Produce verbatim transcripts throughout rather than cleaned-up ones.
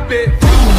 drop it.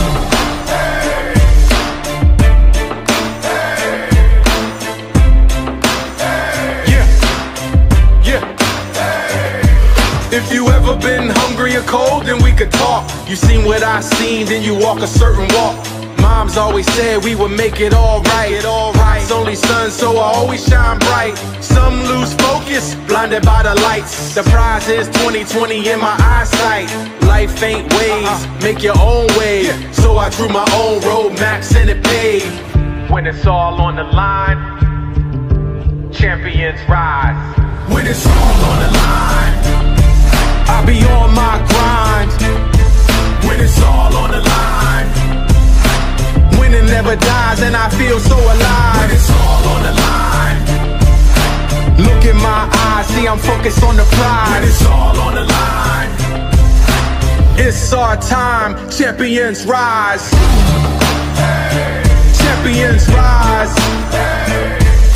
If you ever been hungry or cold, then we could talk. You seen what I seen, then you walk a certain walk. Moms always said we would make it all right. It all right. It's only sun, so I always shine bright. Some lose focus, blinded by the lights. The prize is twenty twenty in my eyesight. Life ain't ways, uh-uh. Make your own way. Yeah. So I drew my own road maps and it paid. When it's all on the line, champions rise. When it's all on the line, I be on my grind. When it's all on the line, winning never dies and I feel so alive. When it's all on the line, look in my eyes, see I'm focused on the prize. When it's all on the line, it's our time, champions rise. hey. Champions rise. Hey.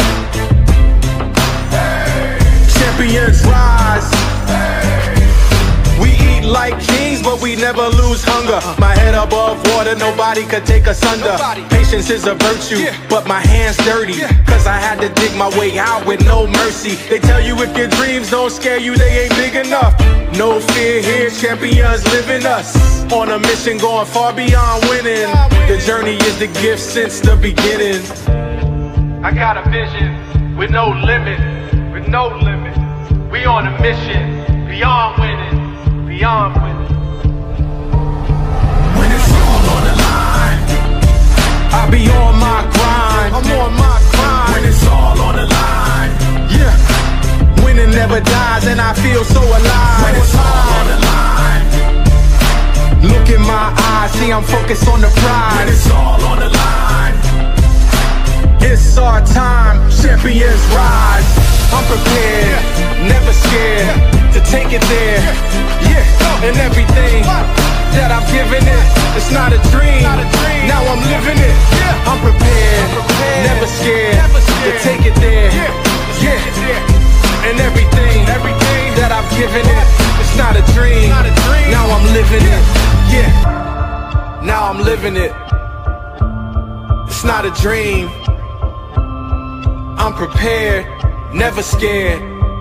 Hey. Champions rise. Hey. We eat like kings, but we never lose hunger. My head above water, nobody could take us under. Patience is a virtue, but my hands dirty, cause I had to dig my way out with no mercy. They tell you if your dreams don't scare you, they ain't big enough. No fear here, champions live in us. On a mission going far beyond winning. The journey is the gift since the beginning. I got a vision with no limit, with no limit. We on a mission, beyond winning, beyond winning. When it's all on the line, I be on my grind. I'm on my grind. When it's all on the line, yeah. Winning never dies and I feel so alive. When it's all on the line, look in my eyes, see I'm focused on the prize. when it's all on the line, it's our time, champions rise. I'm prepared, never scared to take it there. Yeah, and everything that I've given it, it's not a dream, now I'm living it. I'm prepared, never scared to take it there. Yeah, and everything that I've given it, it's not a dream, now I'm living it. Yeah, now I'm living it. It's not a dream, I'm prepared, never scared.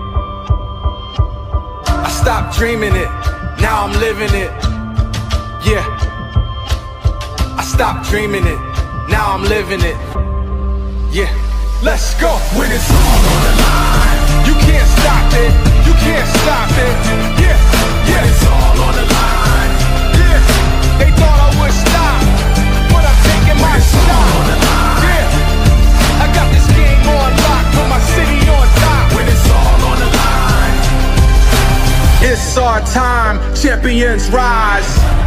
I stopped dreaming it, now I'm living it. Yeah, I stopped dreaming it, now I'm living it. Yeah, let's go. when it's all on the line, You can't stop it, you can't stop it. Yeah, when yeah, it's all on the line, yeah. They thought I would stop, but I'm taking my it's all shot. on the line, Yeah, I got this game on lock, put my city on top. when it's all on the line, It's our time, champions rise.